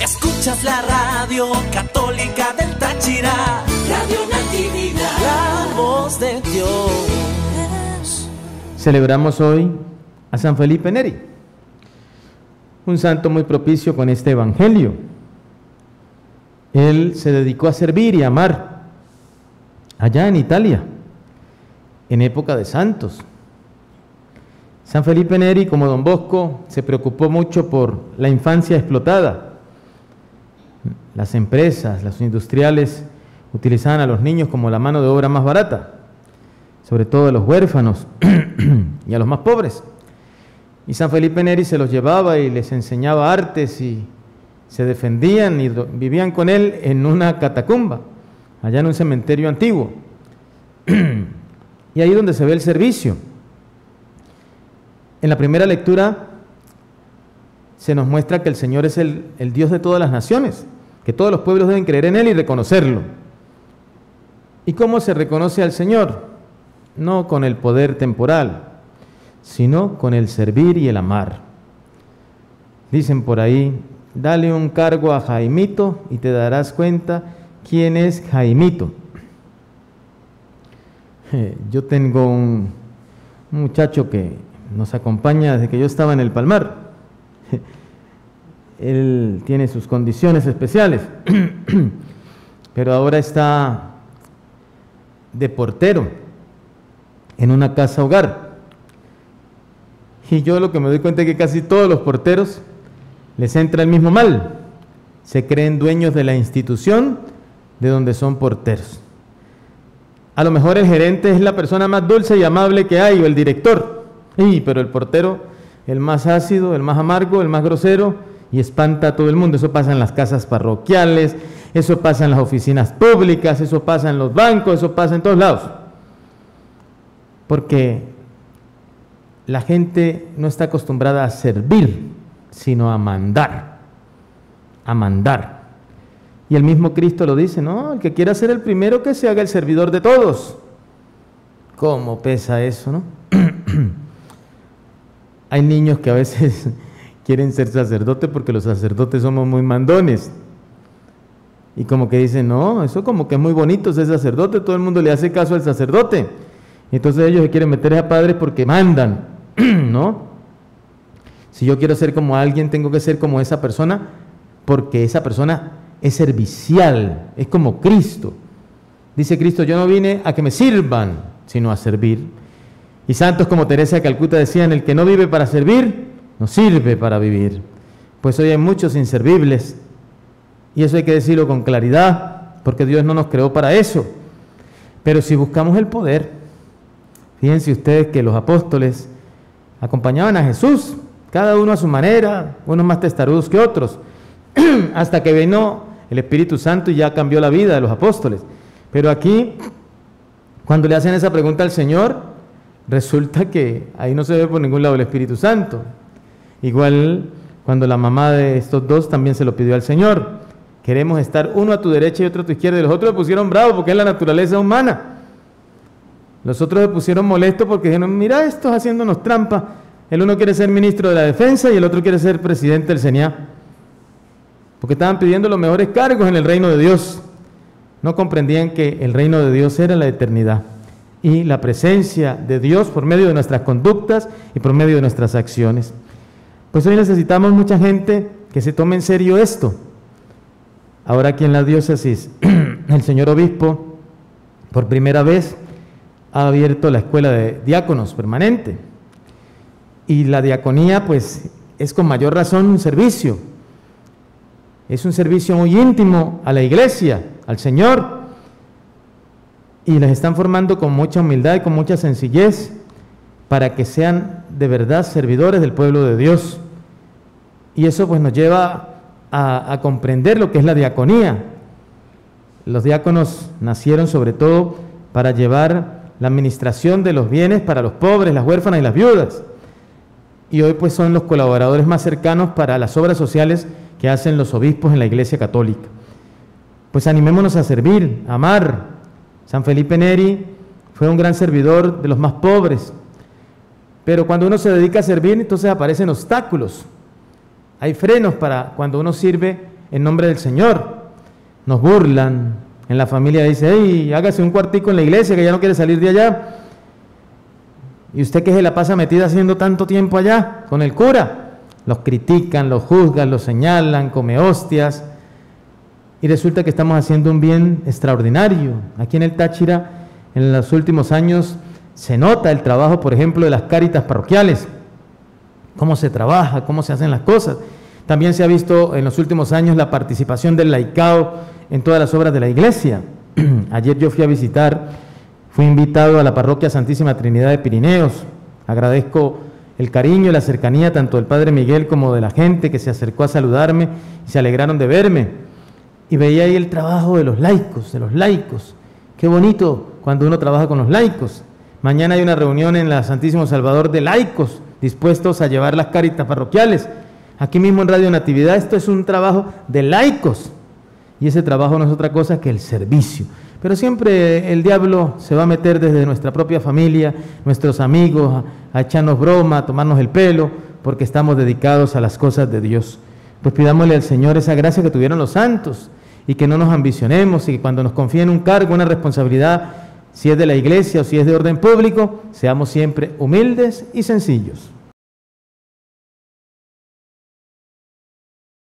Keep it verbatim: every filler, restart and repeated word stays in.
Escuchas la radio católica del Táchira, Radio Natividad, la voz de Dios. Celebramos hoy a San Felipe Neri, un santo muy propicio con este evangelio. Él se dedicó a servir y a amar allá en Italia, en época de santos. San Felipe Neri, como Don Bosco, se preocupó mucho por la infancia explotada. Las empresas, los industriales utilizaban a los niños como la mano de obra más barata, sobre todo a los huérfanos y a los más pobres. Y San Felipe Neri se los llevaba y les enseñaba artes y se defendían y vivían con él en una catacumba, allá en un cementerio antiguo. Y ahí es donde se ve el servicio. En la primera lectura se nos muestra que el Señor es el, el Dios de todas las naciones, que todos los pueblos deben creer en Él y reconocerlo. ¿Y cómo se reconoce al Señor? No con el poder temporal, sino con el servir y el amar. Dicen por ahí, dale un cargo a Jaimito y te darás cuenta quién es Jaimito. Yo tengo un, un muchacho que nos acompaña desde que yo estaba en el Palmar. Él tiene sus condiciones especiales, pero ahora está de portero en una casa hogar. Y yo lo que me doy cuenta es que casi todos los porteros les entra el mismo mal. Se creen dueños de la institución de donde son porteros. A lo mejor el gerente es la persona más dulce y amable que hay, o el director. Sí, pero el portero, el más ácido, el más amargo, el más grosero, y espanta a todo el mundo. Eso pasa en las casas parroquiales, eso pasa en las oficinas públicas, eso pasa en los bancos, eso pasa en todos lados. Porque la gente no está acostumbrada a servir, sino a mandar, a mandar. Y el mismo Cristo lo dice, ¿no? El que quiera ser el primero, que se haga el servidor de todos. ¿Cómo pesa eso, no? Hay niños que a veces quieren ser sacerdote porque los sacerdotes somos muy mandones. Y como que dicen, no, eso como que es muy bonito ser sacerdote, todo el mundo le hace caso al sacerdote. Entonces ellos se quieren meter a padres porque mandan, ¿no? Si yo quiero ser como alguien, tengo que ser como esa persona, porque esa persona es servicial, es como Cristo. Dice Cristo, yo no vine a que me sirvan, sino a servir. Y santos como Teresa de Calcuta decían, el que no vive para servir, no sirve para vivir. Pues hoy hay muchos inservibles, y eso hay que decirlo con claridad, porque Dios no nos creó para eso. Pero si buscamos el poder, fíjense ustedes que los apóstoles acompañaban a Jesús, cada uno a su manera, unos más testarudos que otros, hasta que vino el Espíritu Santo y ya cambió la vida de los apóstoles. Pero aquí, cuando le hacen esa pregunta al Señor, resulta que ahí no se ve por ningún lado el Espíritu Santo. Igual cuando la mamá de estos dos también se lo pidió al Señor. Queremos estar uno a tu derecha y otro a tu izquierda. Y los otros se pusieron bravos porque es la naturaleza humana. Los otros se pusieron molestos porque dijeron, mira, estos haciéndonos trampa. El uno quiere ser ministro de la defensa y el otro quiere ser presidente del CENIA. Porque estaban pidiendo los mejores cargos en el reino de Dios. No comprendían que el reino de Dios era la eternidad. Y la presencia de Dios por medio de nuestras conductas y por medio de nuestras acciones. Pues hoy necesitamos mucha gente que se tome en serio esto. Ahora aquí en la diócesis, el señor obispo, por primera vez, ha abierto la escuela de diáconos permanente. Y la diaconía, pues, es con mayor razón un servicio. Es un servicio muy íntimo a la iglesia, al Señor. Y les están formando con mucha humildad y con mucha sencillez para que sean de verdad servidores del pueblo de Dios. Y eso pues nos lleva a, a comprender lo que es la diaconía. Los diáconos nacieron sobre todo para llevar la administración de los bienes para los pobres, las huérfanas y las viudas. Y hoy pues son los colaboradores más cercanos para las obras sociales que hacen los obispos en la Iglesia Católica. Pues animémonos a servir, a amar. San Felipe Neri fue un gran servidor de los más pobres, pero cuando uno se dedica a servir, entonces aparecen obstáculos. Hay frenos para cuando uno sirve en nombre del Señor. Nos burlan. En la familia dice, hey, hágase un cuartico en la iglesia que ya no quiere salir de allá. ¿Y usted que se la pasa metida haciendo tanto tiempo allá con el cura? Los critican, los juzgan, los señalan, come hostias. Y resulta que estamos haciendo un bien extraordinario. Aquí en el Táchira, en los últimos años, se nota el trabajo, por ejemplo, de las cáritas parroquiales. Cómo se trabaja, cómo se hacen las cosas. También se ha visto en los últimos años la participación del laicado en todas las obras de la iglesia. Ayer yo fui a visitar, fui invitado a la parroquia Santísima Trinidad de Pirineos. Agradezco el cariño y la cercanía tanto del Padre Miguel como de la gente que se acercó a saludarme y se alegraron de verme. Y veía ahí el trabajo de los laicos, de los laicos. Qué bonito cuando uno trabaja con los laicos. Mañana hay una reunión en la Santísimo Salvador de laicos dispuestos a llevar las cáritas parroquiales. Aquí mismo en Radio Natividad esto es un trabajo de laicos y ese trabajo no es otra cosa que el servicio. Pero siempre el diablo se va a meter desde nuestra propia familia, nuestros amigos, a, a echarnos broma, a tomarnos el pelo, porque estamos dedicados a las cosas de Dios. Pues pidámosle al Señor esa gracia que tuvieron los santos y que no nos ambicionemos y que cuando nos confíen un cargo, una responsabilidad, si es de la iglesia o si es de orden público, seamos siempre humildes y sencillos.